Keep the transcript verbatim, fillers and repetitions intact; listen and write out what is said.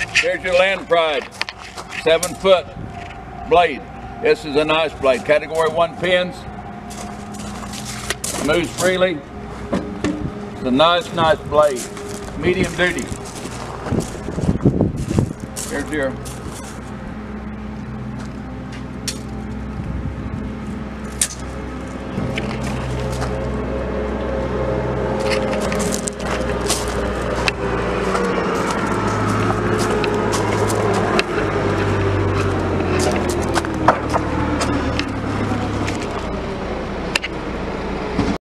Here's your Land Pride, seven foot blade. This is a nice blade. Category one pins. Moves freely. It's a nice, nice blade. Medium duty. Here's your